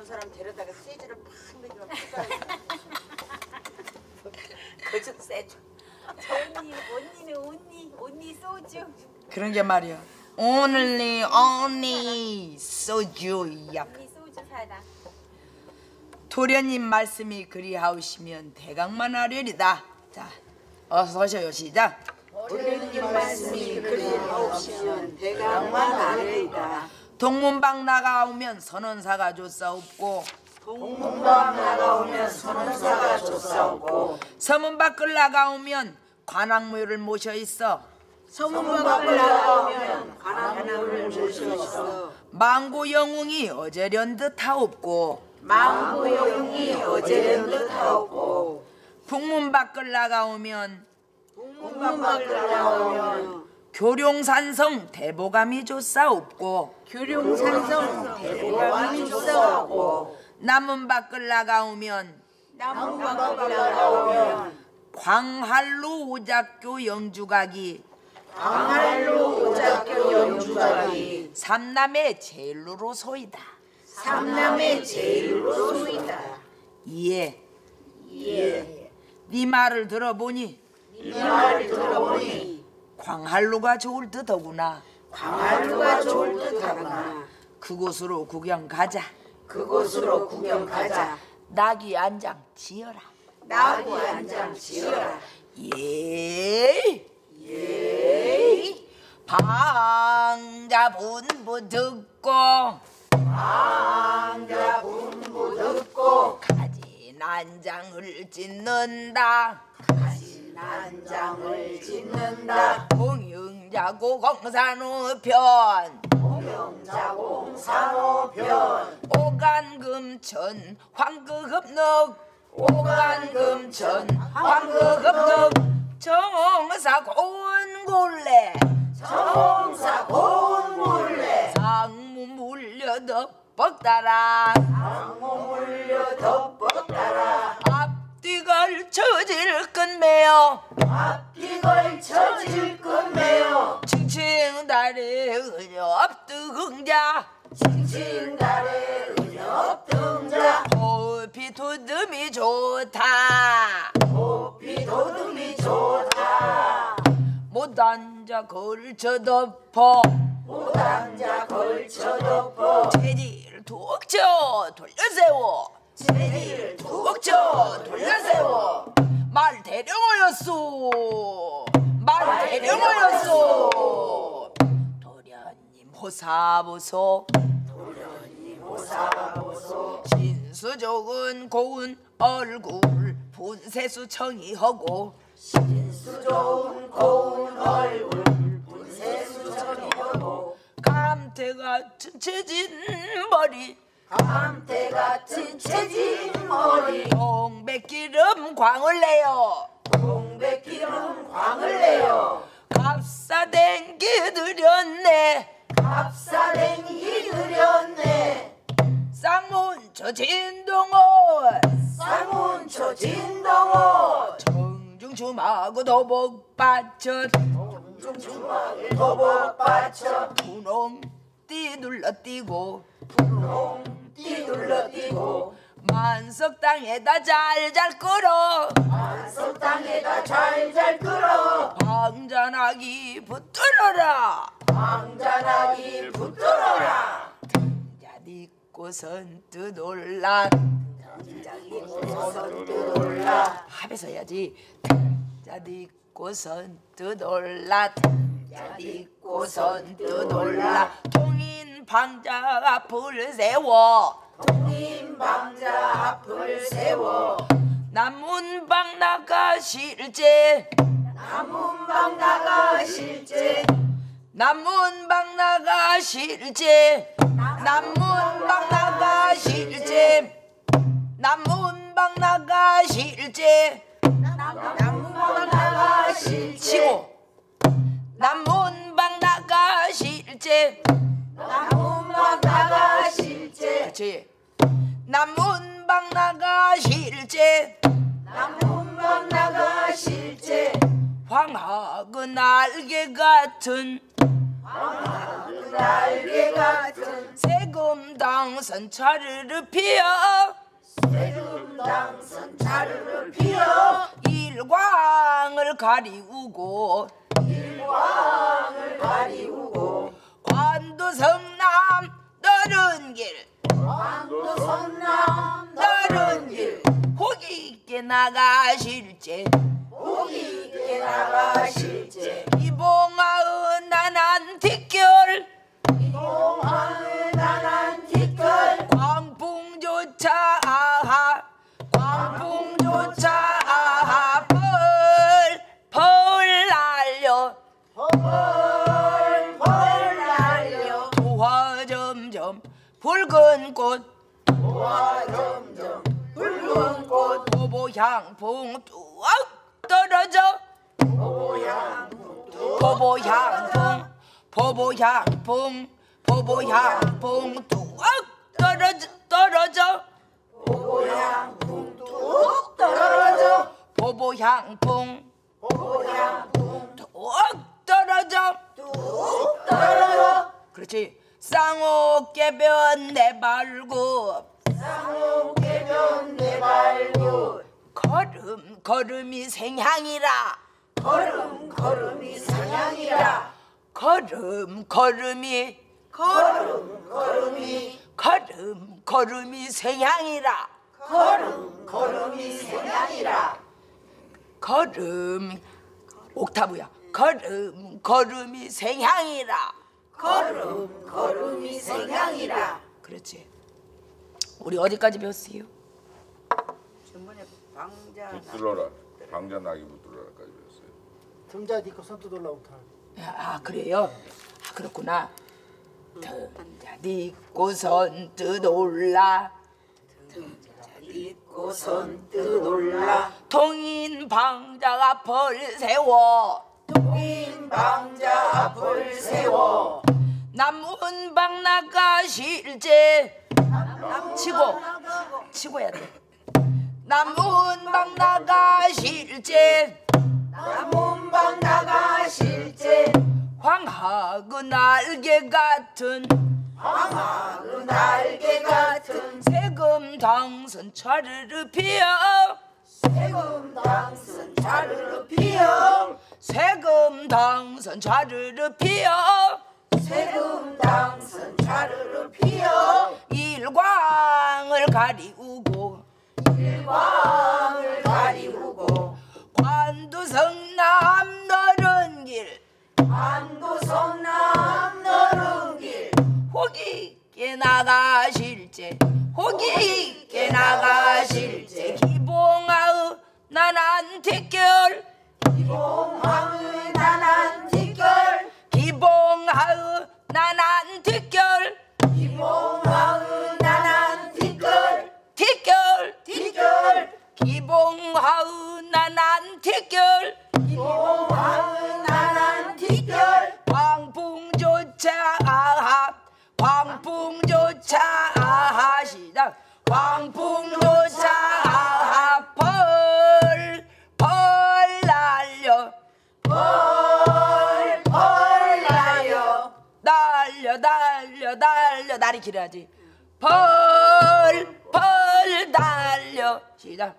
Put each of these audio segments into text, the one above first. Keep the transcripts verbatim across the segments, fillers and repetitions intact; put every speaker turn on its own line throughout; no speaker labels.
사람 데려다가 세지를 팍 먹이면 그저 세죠.
언니, 언니는 언니, 언니 소주.
그런 게 말이야. only only 소주야.
언니 소주 사다.
도련님 말씀이 그리하오시면 대강만 하려리다. 자, 어서 오셔요. 시작.
도련님 말씀이 그리하오시면 대강만 하려리다.
동문방 나가오면 선원사가 조사옵고
동문방 나가오면 선원사가 조사옵고
서문 밖을 나가오면 관악무를 모셔 있어.
서문 밖을 나가오면 관악무를 모셔 있어.
망고 영웅이 어제련 듯하옵고
망고 영웅이 어제련 듯하옵고
북문 밖을 나가오면
북문 밖을 나가오면
교룡산성 대보감이 조사옵고
교룡산성 대보감이 조사옵고
남문 밖을 나가오면
남문 밖을 나가오면
광활루 오작교 영주각이
광활루 오작교 영주각이
삼남의 제일루로 소이다.
삼남의 제일루로 소이다.
예.
예.
네 말을 들어보니
네 말을 들어보니
광활루가 좋을 듯하구나.
광활루가 좋을 듯하구나.
그곳으로 구경 가자.
그곳으로 구경 가자.
낙이 안장 지어라.
낙이 안장 지어라.
예.
예.
방자 분부 듣고
방자 분부 듣고
가지 난장을 짓는다.
가지 난장을 짓는다.
공영자고 공산우편
공영자공 산호편
오간금천 황급넉
오간금천
황급넉 정사 고운골래
정사 고운골래
상무 물려 덮벅따라
상무 물려 덮벅따라
앞뒤 걸쳐질 끝매여
앞뒤 걸쳐질 끝매여
칭칭달에 은엽등자
칭칭달에 은엽등자
호피 도듬이 좋다
호피 도듬이 좋다
못 앉아 걸쳐 덮어
못 앉아 걸쳐 덮어
체질 툭 쳐 돌려세워
체리를 툭 쳐 돌려세워
말 대령어였소 말 대령어였소 도련님 호사보소
도련님 호사보소
신수 좋은 고운 얼굴 분세수 청이하고
신수 좋은 고운 얼굴 분세수 청이하고
감태 같은 채진 머리
감태 같은 채진 머리
동백기름 광을 내요
동백기름 광을 내요
값사댕기 들였네
값사댕기 들였네
쌍문초 진동원
쌍문초 진동원
정중춤하고 도복받쳐
정중춤하게 도복받쳐
분홍 띠 눌러뛰고
분홍 띠 눌러뛰고
만석 땅에다 잘잘 끌어
만석 땅에다 잘잘 끌어
방전하기 붙들어라
방전하기 붙들어라
자네 꽃은 뜨놀라
자기 꽃은 뜨놀라
합해서 해야지 자네 꽃은 뜨놀라 자네 꽃은 뜨놀라 통인 방자 앞을 세워
통인 방자 앞을 세워
남문방 나가 실제
남문방 나가 실제
남문방 나가 실제 남문방 나가 실제 남문방 나가 실제
남문방 나가 실제
치고 남문방 나가 실제
남문방 나가 실제
그렇지 남문방 나가 실제
남문방 나가 실제
황하그 날개 같은
그 날개 같은
세금 당선 차르르 피어
세금 당선 차르르 피어
일광을 가리우고
일광을 가리우고
관도 성남 너른 길
광도 성남 너른 길
호기 있게 나가실제
호기 있게 나가실제
이봉아은 나난 뒷결
이봉하은 나난 뒷걸
광풍조차 아하 광풍조차 아하 펄펄 날려
펄펄 날려
도화 점점 붉은 꽃
도화 점점 붉은 꽃
보보향풍 뚝 떨어져
보보향풍
보보향풍 보보향풍 보보향풍 뚝 떨어져 떨어져
보보향풍 뚝 떨어져
보보향풍
보보향풍
뚝 떨어져
뚝 떨어져
그렇지 쌍옥개변 내발굽
쌍옥개변 내발굽
걸음 걸음이 생향이라
걸음 걸음이 상향이라
걸음 걸음이
걸음 걸음이
걸음 걸음이 생향이라
걸음 걸음이 생향이라
걸음 옥타브야 걸음 걸음이 생향이라
걸음 걸음이 생향이라
그렇지 우리 어디까지 배웠어요?
전번에 방자
붙들러라. 방자 나기 붙들러라까지 배웠어요.
등자 니꺼 손도 올라오타.
아 그래요? 아 그렇구나 등자 딛고 선뜻 올라
잊고 선뜻 올라
동인 방자가 벌 세워
동인 방자 앞을 세워
남문방 나가실제 치고 치고 해야 돼 남문방 나가실제
남문방 나가실제
황하그 날개 같은
황하그 날개 같은
세금 당선 차르르 피어
세금 당선 차르르 피어
세금 당선 차르르 피어
세금 당선 차르르 피어
일광을 가리우고
일광을 가리우고
관도 성남 너른 길
안도 성남 너른 길
호기 있게 나가실제 호기 있게 나가실제 기봉아의 나난 뒷결
기봉하의 나난 뒷결
기봉아의 나난 뒷결
기봉하의 나난 뒷결
뒷결
뒷결
기봉아의 나난 뒷결
기봉하의 나난 뒷결
광풍조차 아하 광풍조차 아하 시작 광풍조차 아하 펄펄 날려
펄펄 날려
날려 날려 날려 날이 길어야지 펄펄 날려 시작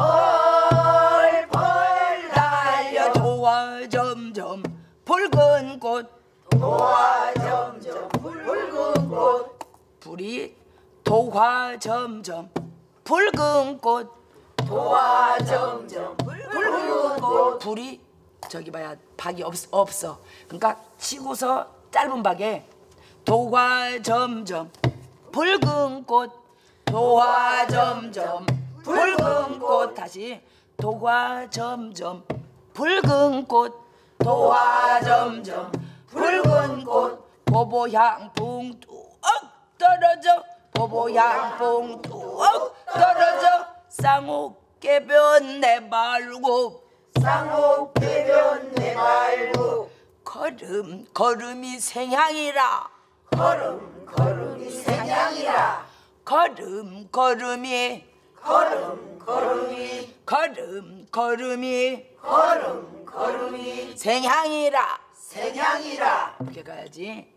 펄펄
날려 도와 점점 붉은 꽃
도화 점점 붉은 꽃
불이 도화 점점 붉은 꽃
도화 점점 붉은 꽃
불이 저기 봐야 박이 없, 없어 그러니까 치고서 짧은 박에 도화 점점 붉은 꽃 도화 점점 붉은 꽃 다시 도화 점점 붉은 꽃 도화 점점 붉은 꽃 보보향풍 뚝 떨어져 보보향풍 뚝 떨어져 쌍옥개변 내발굽
쌍옥개변 내발굽
걸음 걸음이 생향이라
걸음 걸음이 생향이라
걸음 걸음이
걸음 걸음이
걸음 걸음이
걸음 걸음이
생향이라
생향이라.
이렇게 가야지.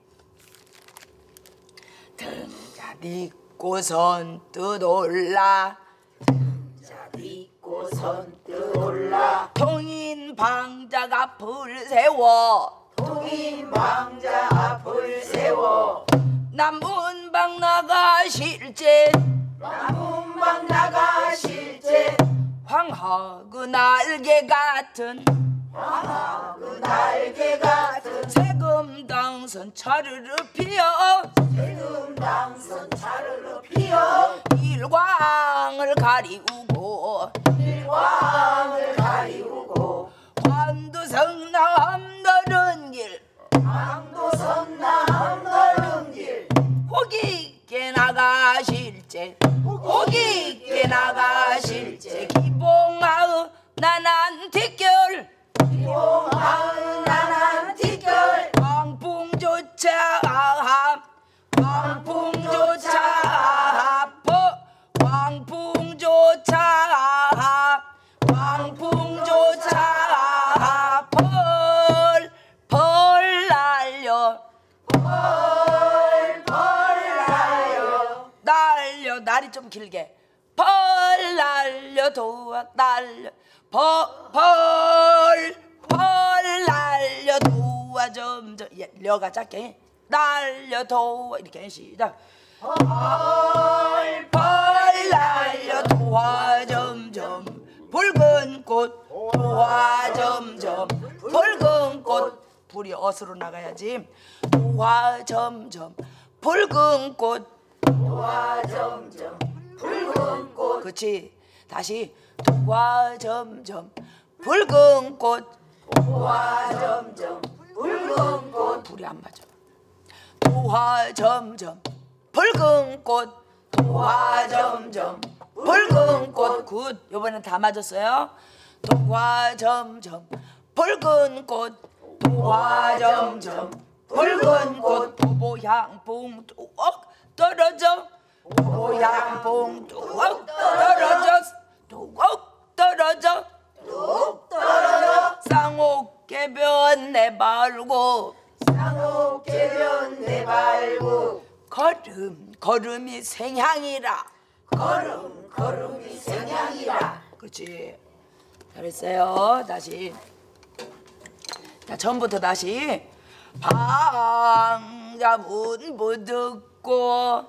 등자 딛고 선뜻 올라
자 믿고 선뜻 올라
통인 방작 앞을 세워
통인 방자 앞을 세워
남문방 나가실제
남문방 나가실제
황허그 날개 같은
황하그 날개 같은
세금 당선 차르르 피어
세금 당선 차르르 피어
일광을 가리우고
일광을 가리우고
관두성남 너른 길
강도선남 넓은 길
호기있게 나가실제 호기있게 나가실제 기봉하의 나난 뒷결
기봉하의 나난 뒷결
광풍조차 광풍조차 광풍조차 광풍조차 펄 펄 날려
펄펄 날려
날려 날이 좀 길게 펄 날려 도와 날려 펄펄 펄 날려 도와 점점 예, 려가 작게 날려 도와 이렇게 시작 펄펄 날려 도와 점점 붉은 꽃 도와 점점 붉은 꽃 불이 어스로 나가야지 도와 점점 붉은 꽃
도와 점점 붉은 꽃
그치 다시 도와 점점 붉은 꽃
도와 점점 붉은 꽃
불이 안 맞아 도와 점점 붉은 꽃 도와 점점 붉은 꽃굿 요번엔 다 맞았어요 도와 점점 붉은 꽃 도와 점점 붉은 꽃 도보향봉 뚝 떨어져 도보향봉 뚝 떨어져 뚝 떨어져
뚝 떨어져
쌍옥개변 내발고
쌍옥개변 내발고
걸음 걸음이 생향이라
걸음 걸음이 생향이라
그렇지 잘했어요 다시 자 처음부터 다시 방자 분부 듣고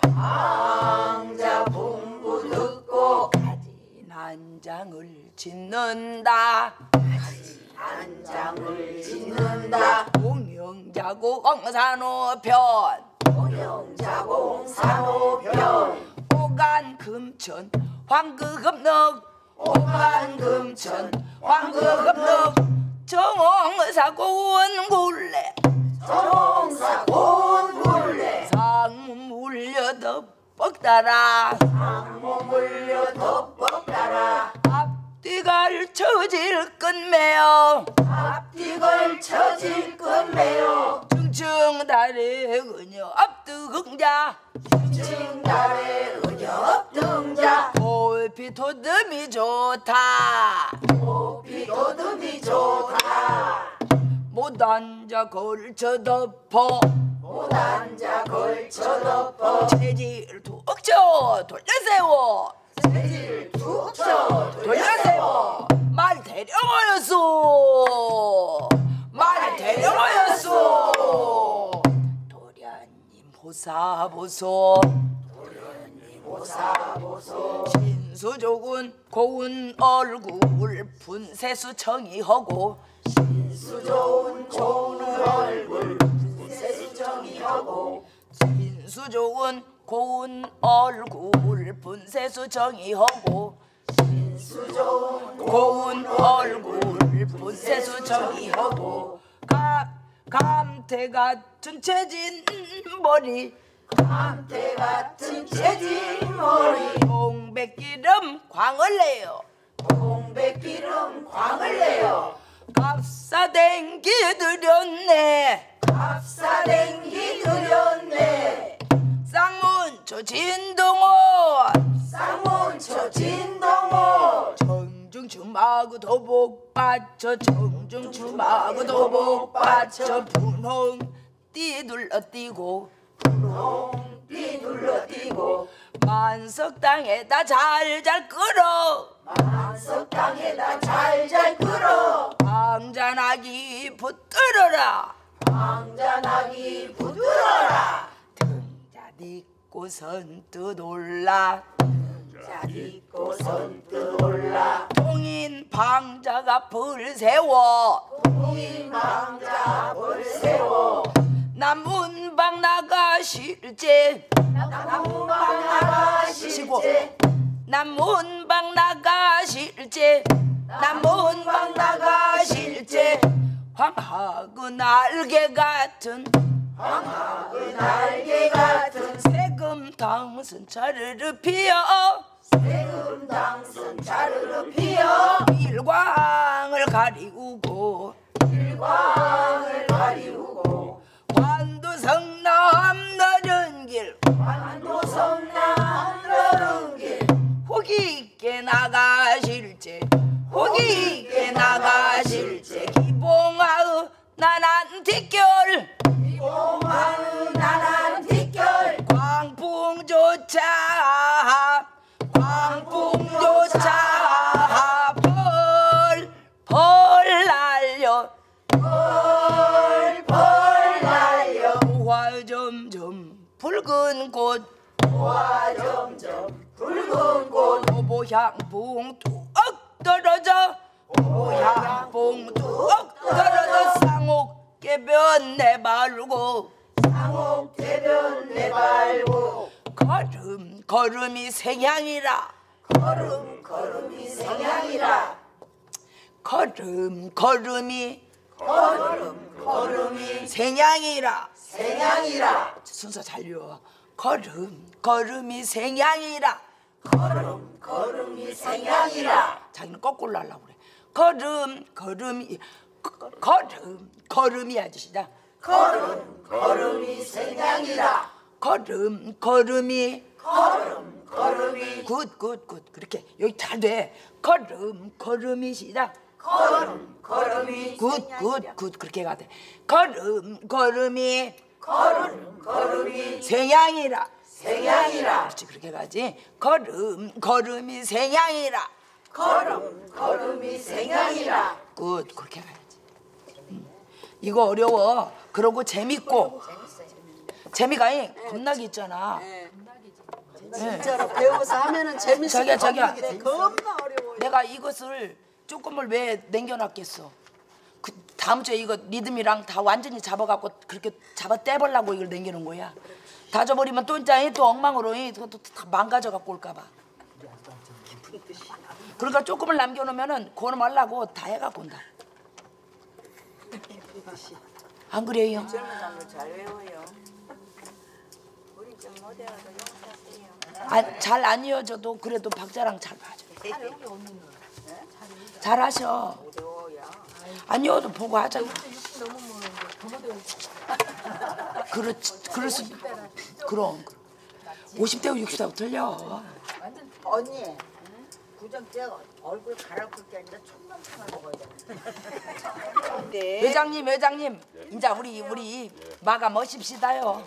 방자 분부 듣고
가진 한 장을 짓는다
한 장을 짓는다
공영자고 공산호편
공영자공 산호편
오간 금천 황금넉
오간 금천
황금넉 정홍사 고운굴레
정사 곤굴레
상문 물려도 뻑따라
상모 물려 덮벅 따라
앞뒤갈 처질 끝매어
앞뒤 걸쳐질 끝매요
중층 달에 그녀 앞뜨긍자
층달에 은엽 등자
골피 도듬이 좋다
높이 도듬이 좋다
못 앉아 걸쳐 덮어
못 앉아 걸쳐 덮어
체질 툭 쳐 돌려세워
재질 툭 쳐
돌려세워 말 데려와였소 말 데려와였소 도련님 보사보소
보사보소
신수족은 고운 얼굴 분세수 청이하고
수 좋은 좋은 얼굴 세수정이하고
신수족은 고운 얼굴 분세수 정이하고
수 좋은
고운 얼굴 분세수 정이하고 가, 감태 같은 채진 머리
감태 같은 재진 머리
동백기름 광을 내요
동백기름 광을 내요
값사댕기 들였네
값사댕기 들였네
쌍문초 진동원
쌍문초 진동호
정중춘 춤하고 도복 받쳐 청중춤하고 도복 받쳐 분홍 띠 둘러뛰고
띠 둘러뛰고
만석당에다 잘잘 끌어
만석당에다 잘잘 끌어
방잔하기 붙들어라
방잔하기 붙들어라
등자 딛고 선뜻 올라
자 딛고 선뜻 올라
동인 방자가 불 세워
동인 방자 벌 세워
남 문방 나가 실제
남문방 나가 실제
남 문방 나가 실제 남 문방 나가 실제 황하고 날개 같은
황하고 날개 같은
세금 당선 차르르 피어
세금 당선 자르르 피어
일광을 가리우고
일광을 가리우고
관도성 넘너른 길
관도성남 너른 길
호기 있게 나가실제 호기 있게 나가실제 기봉하의 나난 뒷결
이봉하는 나난 뒷결
광풍조차 광풍조차 벌벌 날려
벌벌 날려
화 점점 붉은 꽃
와 점점 붉은 꽃
오보향봉 뚝 떨어져 오보향봉 뚝 떨어져 쌍옥 개변 내발고
상옥 대변 내발고
걸음 걸음이 생향이라
걸음 걸음이 생향이라
걸음 걸음이
걸음 걸음이
생향이라
생향이라
순서 잘 외워 걸음 걸음이 생향이라
걸음 걸음이 생향이라
자기는 거꾸로 하려고 그래 걸음 걸음이 거- 걸음 걸음이 아저씨다
걸음 걸음이 생향이라
걸음 걸음이
걸음 걸음이
굿굿굿 그렇게 여기 잘돼 걸음 걸음이 시작
걸음 걸음이
굿굿굿 그렇게 가돼 걸음 걸음이
걸음 걸음이
생향이라
생향이라
그렇지 그렇게 가지 걸음 걸음이 생향이라
걸음 걸음이 생향이라
굿 그렇게 가야지 음. 이거 어려워 그러고 재밌고 재미가 이 겁나게 있잖아
진짜로 배워서 하면은 재밌어.
자기야, 자기야.
겁나 어려워.
내가 이것을 조금을 왜 남겨놨겠어 그 다음 주에 이거 리듬이랑 다 완전히 잡아갖고 그렇게 잡아 떼보려고 이걸 남겨놓은 거야 다져버리면 또 이제 또 엉망으로 또, 또, 다 망가져갖고 올까봐 그러니까 조금을 남겨놓으면은 그거는 말라고 다 해갖고 온다 안 그래요?
잘 외워요. 우리 좀 못해가지고 용서하세요.
아, 잘 안 이어져도 그래도 박자랑 잘 맞아 잘하셔 안 이어도 보고 하잖아 그렇지 그럴 수 그럼 오십 대하고 육십 대하고 틀려
언니. 구정째 얼굴 갈아엎을 게 아니라 촌만 참아 먹어야 돼.
회장님 회장님 이제 우리 우리 마감하십시다요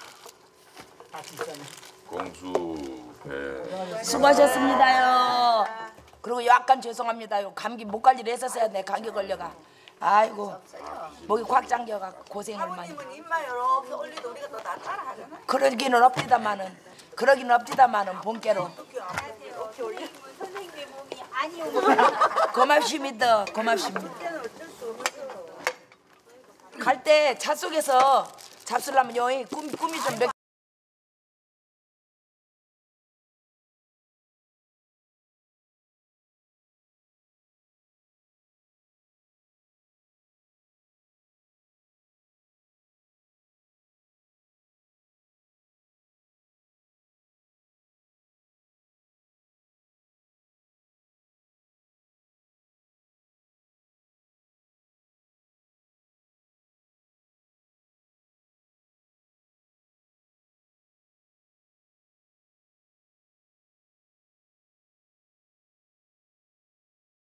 공수 배
수고하셨습니다요 그리고 약간 죄송합니다요 감기 목 관리를 했었어야 돼 감기 걸려가 아이고 목이 꽉 잠겨가 고생을 많이
아버님은 입만 이렇게 올리도 우리가 또 다 따라하잖아.
그러기는 없디다마는 그러기는 없디다마는 본께로
우리 선생님의 몸이 아니오.
고맙습니다 고맙습니다 갈 때 차 속에서 잡수려면 여기 꿈, 꿈이 좀 몇